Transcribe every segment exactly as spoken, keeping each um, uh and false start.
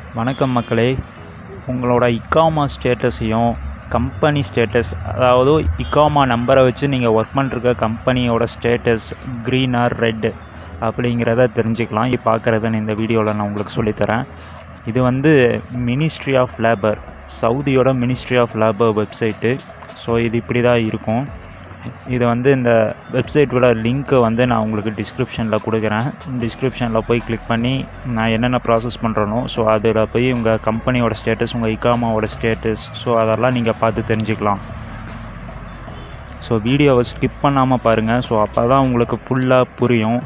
வணக்கம் மக்களே, உங்களோட இக்காமா ஸ்டேட்டஸையும் கம்பெனி ஸ்டேட்டஸ், அதாவது இக்காமா நம்பரை வச்சு நீங்கள் ஒர்க் பண்ணிருக்க கம்பெனியோட ஸ்டேட்டஸ் க்ரீன் ஆர் ரெட் அப்படிங்கிறத தெரிஞ்சுக்கலாம். இது பார்க்குறதுன்னு இந்த வீடியோவில் நான் உங்களுக்கு சொல்லித்தரேன். இது வந்து மினிஸ்ட்ரி ஆஃப் லேபர், சவுதியோட ministry of labour website. So இது இப்படி தான் இருக்கும். இதை வந்து இந்த வெப்சைட்டோட லிங்க்கை வந்து நான் உங்களுக்கு டிஸ்கிரிப்ஷனில் கொடுக்குறேன். டிஸ்கிரிப்ஷனில் போய் கிளிக் பண்ணி நான் என்னென்ன ப்ராசஸ் பண்ணுறனோ ஸோ அதில் போய் உங்கள் கம்பெனியோட ஸ்டேட்டஸ், உங்கள் இக்காமாவோட ஸ்டேட்டஸ், ஸோ அதெல்லாம் நீங்கள் பார்த்து தெரிஞ்சுக்கலாம். ஸோ வீடியோவை ஸ்கிப் பண்ணாமல் பாருங்கள். ஸோ அப்போ தான் உங்களுக்கு ஃபுல்லாக புரியும்.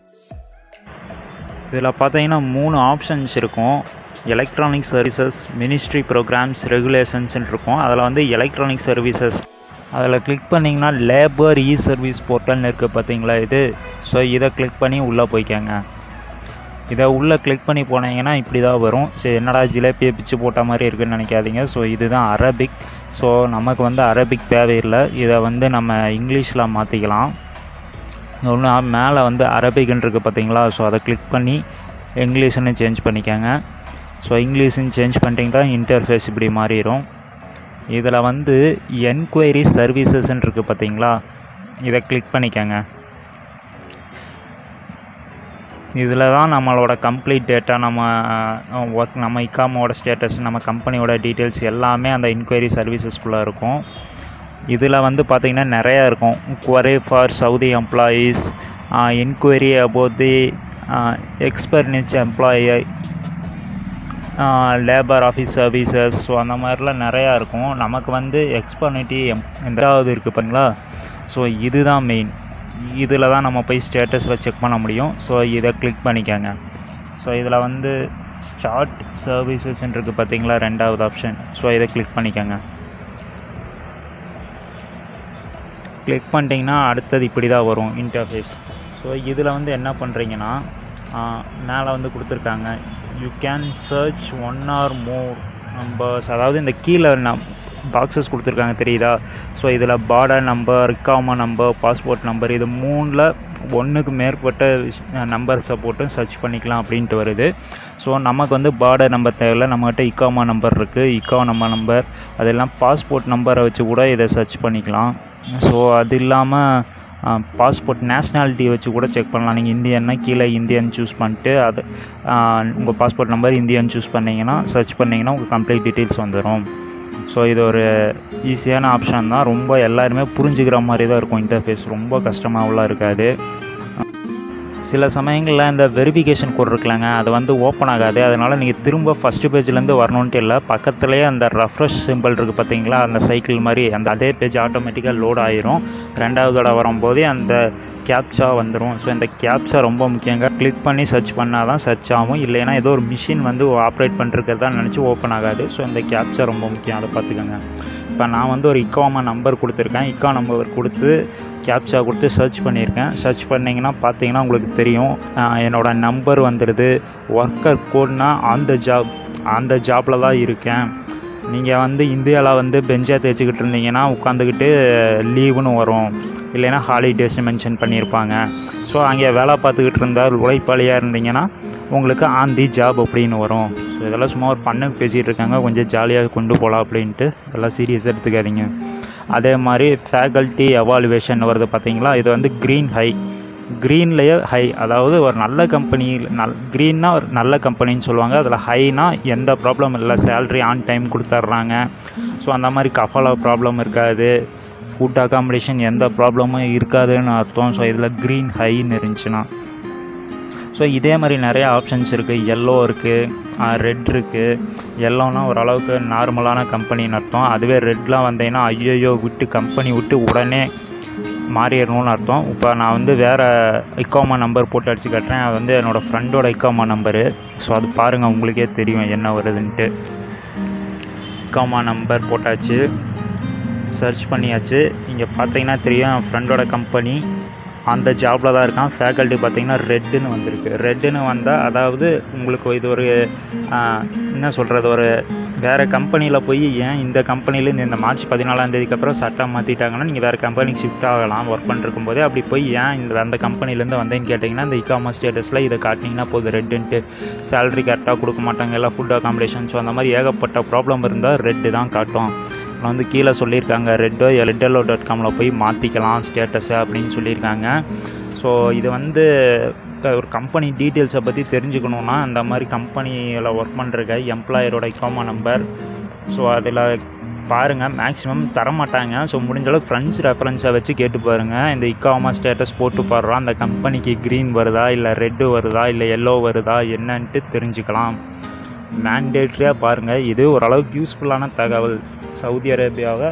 இதில் பார்த்தீங்கன்னா மூணு ஆப்ஷன்ஸ் இருக்கும். எலக்ட்ரானிக் சர்வீசஸ், மினிஸ்ட்ரி ப்ரோக்ராம்ஸ், ரெகுலேஷன்ஸ்ன்னு இருக்கும். அதில் வந்து எலக்ட்ரானிக் சர்வீசஸ் அதில் கிளிக் பண்ணிங்கன்னா லேபர் இ சர்வீஸ் போர்ட்டல்னு இருக்குது பார்த்தீங்களா இது. ஸோ இதை கிளிக் பண்ணி உள்ளே போய்க்காங்க. இதை உள்ளே கிளிக் பண்ணி போனீங்கன்னா இப்படி தான் வரும். சரி, என்னடா ஜிலேபியை பிச்சு போட்ட மாதிரி இருக்குதுன்னு நினைக்காதீங்க. ஸோ இதுதான் அரபிக். ஸோ நமக்கு வந்து அரபிக் தேவையில்லை. இதை வந்து நம்ம இங்கிலீஷில் மாற்றிக்கலாம். ஒன்று மேலே வந்து அரபிக்னு இருக்குது பார்த்தீங்களா. ஸோ அதை கிளிக் பண்ணி இங்கிலீஷ்னு சேஞ்ச் பண்ணிக்கோங்க. ஸோ இங்கிலீஷ்னு சேஞ்ச் பண்ணிட்டீங்கன்னா இன்டர்ஃபேஸ் இப்படி மாறிடும். இதில் வந்து என்கொயரி சர்வீசஸ்ன்னு இருக்குது பார்த்தீங்களா, இதை கிளிக் பண்ணிக்கோங்க. இதில் தான் நம்மளோட கம்ப்ளீட் டேட்டா, நம்ம ஒர்க், நம்ம இக்காமோட ஸ்டேட்டஸ், நம்ம கம்பெனியோட டீட்டெயில்ஸ் எல்லாமே அந்த என்கொயரி சர்வீசஸ்குள்ளே இருக்கும். இதில் வந்து பார்த்திங்கன்னா நிறையா இருக்கும். Query for Saudi employees, enquiry about the expatriate employee, labour office services, so அந்த மாதிரிலாம் நிறையா இருக்கும். நமக்கு வந்து எக்ஸ்பர்னிட்டி எம் ரெண்டாவது இருக்குது பார்த்தீங்களா. ஸோ இதுதான் மெயின். இதில் தான் நம்ம போய் ஸ்டேட்டஸில் செக் பண்ண முடியும். ஸோ இதை கிளிக் பண்ணிக்கோங்க. ஸோ இதில் வந்து ஸ்டார்ட் சர்வீசஸ்ன்னு இருக்குது பார்த்தீங்களா, ரெண்டாவது ஆப்ஷன். ஸோ இதை கிளிக் பண்ணிக்கோங்க. கிளிக் பண்ணிட்டீங்கன்னா அடுத்தது இப்படி தான் வரும் இன்டர்ஃபேஸ். ஸோ இதில் வந்து என்ன பண்ணுறீங்கன்னா, மேலே வந்து கொடுத்துருக்காங்க you can search one or more numbers, அதாவது இந்த கீழே நம் பாக்ஸஸ் கொடுத்துருக்காங்க தெரியுதா. ஸோ இதில் பார்டர் நம்பர், இக்காமா நம்பர், பாஸ்போர்ட் நம்பர், இது மூணில் ஒன்றுக்கு மேற்பட்ட நம்பர்ஸை போட்டு சர்ச் பண்ணிக்கலாம் அப்படின்ட்டு வருது. ஸோ நமக்கு வந்து பார்டர் நம்பர் தேவையில்லை, நம்மகிட்ட இக்காமா நம்பர் இருக்குது. இக்காமா நம்பர் அதெல்லாம் பாஸ்போர்ட் நம்பரை வச்சு கூட இதை சர்ச் பண்ணிக்கலாம். ஸோ அது இல்லாமல் பாஸ்போர்ட் நேஷ்னாலிட்டி வச்சு கூட செக் பண்ணலாம். நீங்கள் இந்தியன்னா கீழே இந்தியன் சூஸ் பண்ணிட்டு அது உங்கள் பாஸ்போர்ட் நம்பர் இந்தியன் சூஸ் பண்ணிங்கன்னா சர்ச் பண்ணிங்கன்னா உங்கள் கம்ப்ளீட் டீட்டெயில்ஸ் வந்துடும். ஸோ இது ஒரு ஈஸியான ஆப்ஷன் தான். ரொம்ப எல்லாருமே புரிஞ்சுக்கிற மாதிரி தான் இருக்கும். இன்டர்ஃபேஸ் ரொம்ப கஷ்டமாகலாம் இருக்காது. சில சமயங்களில் இந்த வெரிஃபிகேஷன் கோட் இருக்கலாங்க, அது வந்து ஓப்பன் ஆகாது. அதனால் நீங்கள் திரும்ப ஃபஸ்ட்டு பேஜ்லேருந்து வரணுன்ட்டு இல்லை, பக்கத்துலேயே அந்த ரெஃப்ரெஷ் சிம்பிள் இருக்குது பார்த்தீங்களா, அந்த சைக்கிள் மாதிரி, அந்த அதே பேஜ் ஆட்டோமேட்டிக்காக லோட் ஆகிரும். ரெண்டாவது தடவை வரும்போதே அந்த கேப்சா வந்துடும். ஸோ இந்த கேப்சா ரொம்ப முக்கியங்க. கிளிக் பண்ணி சர்ச் பண்ணால் தான் சர்ச் ஆகும். இல்லைன்னா ஏதோ ஒரு மிஷின் வந்து ஆப்ரேட் பண்ணிருக்கிறதா நினச்சி ஓப்பன் ஆகாது. ஸோ இந்த கேப்சா ரொம்ப முக்கியம், அதை பார்த்துக்கோங்க. இப்போ நான் வந்து ஒரு இக்காமா நம்பர் கொடுத்துருக்கேன். இக்கா நம்பர் கொடுத்து கேப்சா கொடுத்து சர்ச் பண்ணியிருக்கேன். சர்ச் பண்ணிங்கன்னா பார்த்தீங்கன்னா உங்களுக்கு தெரியும் என்னோடய நம்பர் வந்துடுது. ஒர்க்கர் கோட்னா அந்த ஜாப், அந்த ஜாப்பில் தான் இருக்கேன். நீங்கள் வந்து இந்தியாவில் வந்து பெஞ்சா தேய்ச்சிக்கிட்டு இருந்தீங்கன்னா உட்காந்துக்கிட்டு லீவுன்னு வரும், இல்லைன்னா ஹாலிடேஸ் மென்ஷன் பண்ணியிருப்பாங்க. ஸோ அங்கே வேலை பார்த்துக்கிட்டு இருந்தால் உழைப்பாளியாக இருந்தீங்கன்னா உங்களுக்கு ஆன் தி ஜாப் அப்படின்னு வரும். ஸோ இதெல்லாம் சும்மா ஒரு பண்ணுக்கு பேசிகிட்டு இருக்காங்க, கொஞ்சம் ஜாலியாக கொண்டு போகலாம் அப்படின்ட்டு, இதெல்லாம் சீரியஸாக எடுத்துக்காதீங்க. அதே மாதிரி ஃபேக்கல்ட்டி எவாலுவேஷன் வருது பார்த்தீங்களா, இது வந்து க்ரீன் ஹை, க்ரீன்லேயே ஹை, அதாவது ஒரு நல்ல கம்பெனி, நல் க்ரீன்னா ஒரு நல்ல கம்பெனின்னு சொல்லுவாங்க. அதில் ஹைனா எந்த ப்ராப்ளம் இல்லை, சேல்ரி ஆன் டைம் கொடுத்துட்றாங்க. ஸோ அந்த மாதிரி கஃபாலா ப்ராப்ளம் இருக்காது, ஃபுட் அக்காமடேஷன் எந்த ப்ராப்ளமும் இருக்காதுன்னு அர்த்தம். ஸோ இதில் க்ரீன் ஹைன்னு இருந்துச்சுன்னா. ஸோ இதே மாதிரி நிறைய ஆப்ஷன்ஸ் இருக்குது. எல்லோ இருக்குது, ரெட் இருக்குது. எல்லோனா ஓரளவுக்கு நார்மலான கம்பெனின்னு அர்த்தம். அதுவே ரெட்லாம் வந்தீங்கன்னா ஐயோ விட்டு கம்பெனி விட்டு உடனே மாறிடணும்னு அர்த்தம். இப்போ நான் வந்து வேறு இக்காமா நம்பர் போட்டு அடித்து காட்டுறேன். அது வந்து என்னோடய ஃப்ரெண்டோட இக்காமா நம்பரு. ஸோ அது பாருங்கள், உங்களுக்கே தெரியும் என்ன வருதுன்ட்டு. இக்காமா நம்பர் போட்டாச்சு, சர்ச் பண்ணியாச்சு. இங்கே பார்த்தீங்கன்னா தெரியும் என் ஃப்ரெண்டோட கம்பெனி அந்த ஜாபில் தான் இருக்கான். ஃபேக்கல்ட்டி பார்த்திங்கன்னா ரெட்டுன்னு வந்திருக்கு. ரெட்டுன்னு வந்தால் அதாவது உங்களுக்கு இது ஒரு என்ன சொல்கிறது, ஒரு வேறு கம்பெனியில் போய் ஏன் இந்த கம்பெனிலேருந்து இந்த மார்ச் பதினாலாம் தேதிக்கு அப்புறம் சட்டம் மாற்றிட்டாங்கன்னா நீங்கள் வேறு கம்பெனிக்கு ஷிஃப்ட் ஆகலாம் ஒர்க் பண்ணிருக்கும் போதே. அப்படி போய் ஏன் இந்த அந்த கம்பெனிலேருந்து வந்தேன்னு கேட்டிங்கன்னா இந்த இகாமர்ஸ் ஸ்டேட்டஸில் இதை காட்டினீங்கன்னா போதும் ரெட்டுன்ட்டு சேலரி கரெக்டாக கொடுக்க மாட்டாங்க, எல்லாம் ஃபுட் அகாமடேஷன், ஸோ அந்த மாதிரி ஏகப்பட்ட ப்ராப்ளம் இருந்தால் ரெட்டு தான் காட்டும். நான் வந்து கீழே சொல்லியிருக்காங்க ரெட்டோ ரெட்டலோ டாட் காமில் போய் மாற்றிக்கலாம் ஸ்டேட்டஸை அப்படின்னு சொல்லியிருக்காங்க. ஸோ இது வந்து ஒரு கம்பெனி டீட்டெயில்ஸை பற்றி தெரிஞ்சுக்கணுன்னா அந்த மாதிரி கம்பெனியில் ஒர்க் பண்ணுறக்க எம்ப்ளாயரோட இகாமா நம்பர், ஸோ அதில் பாருங்கள். மேக்ஸிமம் தரமாட்டாங்க. ஸோ முடிஞ்சளவுக்கு ஃப்ரெண்ட்ஸ் ரெஃபரன்ஸை வச்சு கேட்டு பாருங்கள். இந்த இகாமா ஸ்டேட்டஸ் போட்டு பாடுறோம், அந்த கம்பெனிக்கு க்ரீன் வருதா இல்லை ரெட்டு வருதா இல்லை எல்லோ வருதா என்னன்ட்டு தெரிஞ்சுக்கலாம். மேண்டேட்ரியாக பாருங்கள். இது ஓரளவுக்கு யூஸ்ஃபுல்லான தகவல் சவுதி அரேபியாவை.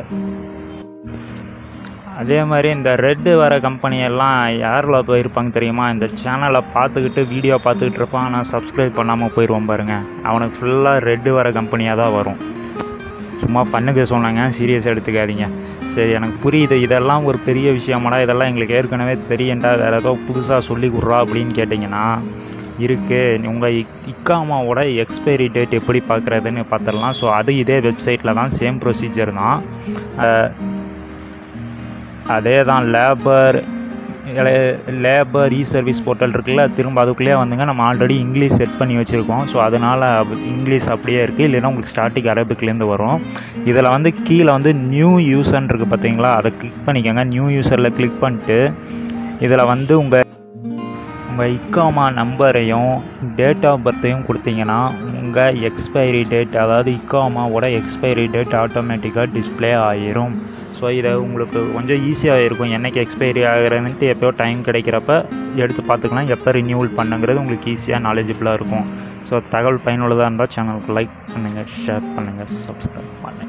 அதே மாதிரி இந்த ரெட்டு வர கம்பெனியெல்லாம் யாரில் போயிருப்பாங்க தெரியுமா? இந்த சேனலை பார்த்துக்கிட்டு வீடியோ பார்த்துக்கிட்டு இருப்பான், ஆனால் சப்ஸ்கிரைப் பண்ணாமல் போயிடுவோம் பாருங்கள். அவனுக்கு ஃபுல்லாக ரெட்டு வர கம்பெனியாக தான் வரும். சும்மா பண்ணுக்கு சொன்னாங்க, சீரியஸ் எடுத்துக்காதீங்க. சரி, எனக்கு புரியுது, இதெல்லாம் ஒரு பெரிய விஷயமாடா, இதெல்லாம் எங்களுக்கு ஏற்கனவே தெரியண்டா, வேறு ஏதோ புதுசாக சொல்லி கொடுறா அப்படின்னு கேட்டிங்கன்னா இருக்குது. உங்கள் இக்காமாவோட எக்ஸ்பைரி டேட் எப்படி பார்க்குறதுன்னு பார்த்துடலாம். ஸோ அது இதே வெப்சைட்டில் தான், சேம் ப்ரொசீஜர் தான். அதே தான் labour labour e service portal இருக்குல்ல, திரும்ப அதுக்குள்ளேயே வந்துங்க. நம்ம ஆல்ரெடி இங்கிலீஷ் செட் பண்ணி வச்சுருக்கோம். ஸோ அதனால் இங்கிலீஷ் அப்படியே இருக்குது, இல்லைன்னா உங்களுக்கு ஸ்டார்டிங் அரபிக்லேருந்து வரும். இதில் வந்து கீழே வந்து நியூ யூசர்ன்னு இருக்குது பார்த்தீங்களா, அதை கிளிக் பண்ணிக்கோங்க. நியூ யூசரில் கிளிக் பண்ணிட்டு இதில் வந்து உங்கள் உங்கள் இக்காமா நம்பரையும் டேட் ஆஃப் பர்த்தையும் கொடுத்தீங்கன்னா உங்கள் எக்ஸ்பைரி டேட், அதாவது இக்காமாவோட எக்ஸ்பைரி டேட் ஆட்டோமேட்டிக்காக டிஸ்பிளே ஆகிரும். ஸோ இதை உங்களுக்கு கொஞ்சம் ஈஸியாக இருக்கும். என்றைக்கு எக்ஸ்பைரி ஆகிறதுன்ட்டு எப்போயோ டைம் கிடைக்கிறப்ப எடுத்து பார்த்துக்கலாம், எப்போ ரினியூவல் பண்ணுங்கிறது உங்களுக்கு ஈஸியாக நாலேஜபிளாக இருக்கும். ஸோ தகவல் பயனுள்ளதாக இருந்தால் சேனலுக்கு லைக் பண்ணுங்கள், ஷேர் பண்ணுங்கள், சப்ஸ்கிரைப் பண்ணுங்கள்.